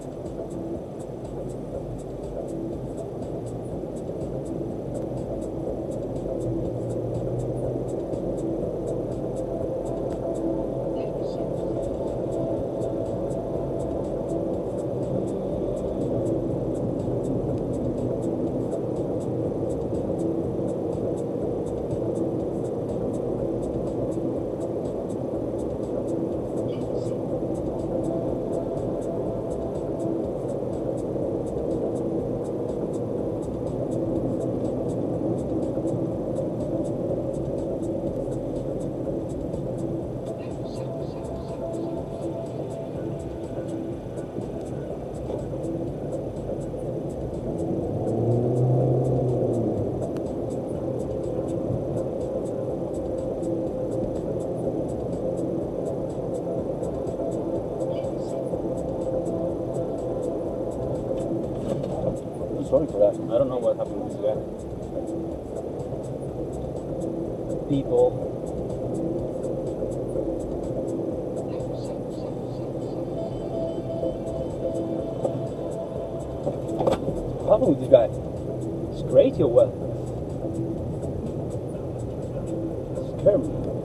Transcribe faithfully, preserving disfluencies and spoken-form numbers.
Sorry for that. I don't know what happened with this guy. People. What happened with this guy? It's great, you're well. Scared me.